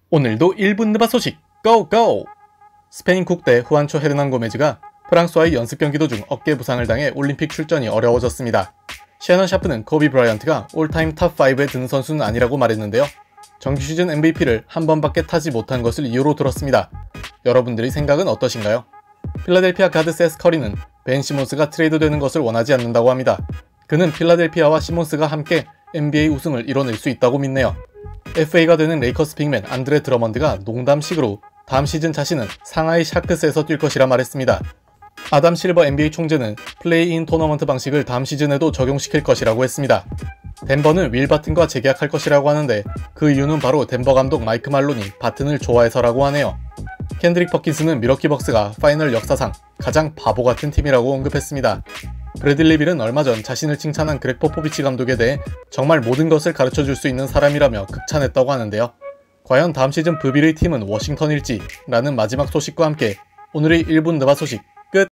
오늘도 1분 느바 소식 고고! 스페인 국대 후안초 헤르난 고메즈가 프랑스와의 연습 경기 도중 어깨 부상을 당해 올림픽 출전이 어려워졌습니다. 셰넌 샤프는 코비 브라이언트가 올타임 탑5에 드는 선수는 아니라고 말했는데요. 정규 시즌 MVP를 한 번밖에 타지 못한 것을 이유로 들었습니다. 여러분들의 생각은 어떠신가요? 필라델피아 가드 세스 커리는 벤 시몬스가 트레이드되는 것을 원하지 않는다고 합니다. 그는 필라델피아와 시몬스가 함께 NBA 우승을 이뤄낼 수 있다고 믿네요. FA가 되는 레이커스 빅맨 안드레 드러먼드가 농담식으로 다음 시즌 자신은 상하이 샤크스에서 뛸 것이라 말했습니다. 아담 실버 NBA 총재는 플레이인 토너먼트 방식을 다음 시즌에도 적용시킬 것이라고 했습니다. 덴버는 윌 바튼과 재계약할 것이라고 하는데 그 이유는 바로 덴버 감독 마이크 말론이 바튼을 좋아해서라고 하네요. 켄드릭 퍼킨스는 밀워키 벅스가 파이널 역사상 가장 바보 같은 팀이라고 언급했습니다. 브래들리 빌은 얼마 전 자신을 칭찬한 그렉 포포비치 감독에 대해 정말 모든 것을 가르쳐줄 수 있는 사람이라며 극찬했다고 하는데요. 과연 다음 시즌 브빌의 팀은 워싱턴일지? 라는 마지막 소식과 함께 오늘의 1분 느바 소식